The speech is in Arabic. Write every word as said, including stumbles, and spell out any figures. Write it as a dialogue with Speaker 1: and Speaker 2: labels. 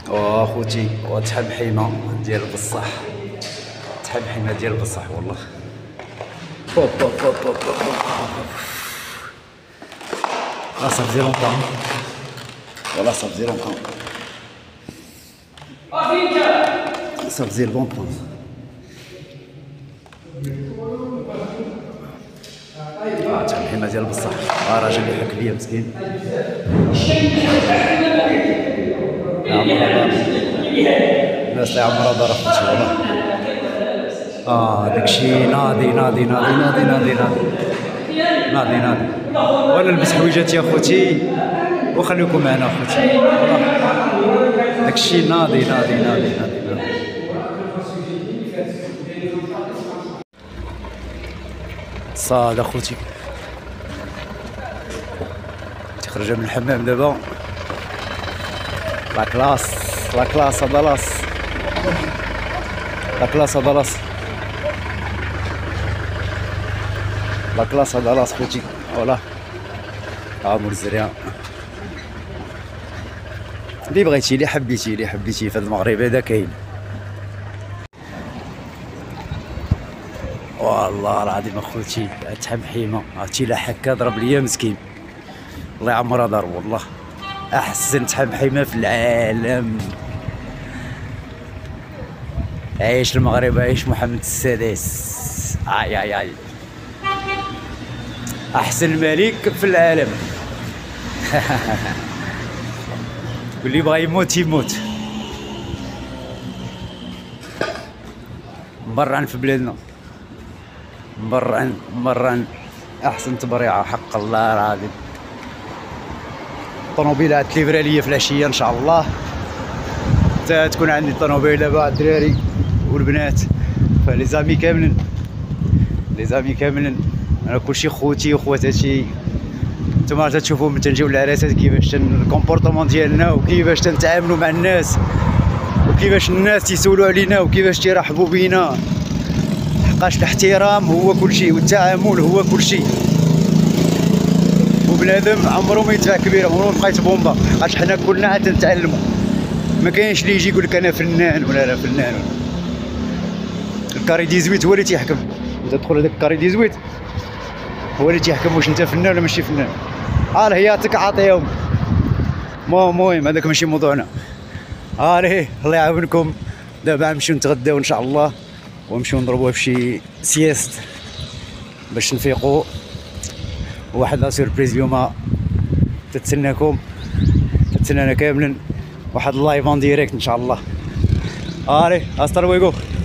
Speaker 1: واخوتي وتحب حيمه ديال بصح، تحب حيمه ديال بصح والله. بوب بوب بوب بوب بوب. لا صافي زيرو طون والله، صافي زيرو طون، صافي زيرو بون طون. اه تحب حيمه ديال بصح. اه راجل يحك ليا مسكين. يا عمرو دار الناس اللي عمرها دار اخوتي والله. اه داكشي ناضي ناضي ناضي ناضي ناضي ناضي ناضي ناضي. وانا نلبس حويجاتي يا اخوتي وخليكم معنا اخوتي والله. داكشي ناضي ناضي ناضي ناضي ناضي. صاد اخوتي تخرج من الحمام دابا. لا كلاس لا كلاس هذا لاص، لا كلاس هذا لاص، لا كلاس هذا لاص خوتي فوالا. عامر الزريان اللي بغيتي اللي حبيتي اللي حبيتي في هذا المغرب هذا كاين والله العظيم اخوتي. تحب حيمه عرفتي لا حكا ضرب ليا مسكين الله يعمرها دار والله. احسن تحب حيمه في العالم. عيش المغرب، عيش محمد السادس. اي اي اي احسن ملك في العالم. واللي بغا يموت يموت. مبرعن في بلادنا، مبرعن مبرعن احسن تبريعه حق الله العظيم. طوموبيله تليفرا ليا في العشيه ان شاء الله، حتى تكون عندي طوموبيله دابا الدراري والبنات. فلي زامي كاملين، لي زامي كاملين، انا كلشي خوتي وخواتاتي. نتوما تتشوفوا ملي تنجيو للعراسات كيفاش الكومبورطمون ديالنا وكيفاش تنتعاملوا مع الناس وكيفاش الناس تيسولوا علينا وكيفاش تيرحبوا بينا. حقاش الاحترام هو كلشي والتعامل هو كلشي. وبنادم عمرو ما يدفع كبير، عمرو ما بقى يتبومبا. حقاش حنا كلنا عاد تنتعلموا. ما كاينش اللي يجي يقول لك انا فنان ولا لا فنان. الكاري ديزويت هو اللي تيحكم. انت تدخل هذاك الكاري ديزويت هو اللي تيحكم واش انت فنان ولا ماشي فنان. ها هياتك عاطيهم. المهم هذاك ماشي موضوعنا. ها ليه الله يعاونكم. دابا نمشيو نتغداو ان شاء الله ونمشيو نضربوها في شي سياست باش نفيقوا. واحد لا سوربريز اليوم تتسناكم، تتسنانا كاملين. واحد اللايف اون ديريكت ان شاء الله. الي هاستر لويغو.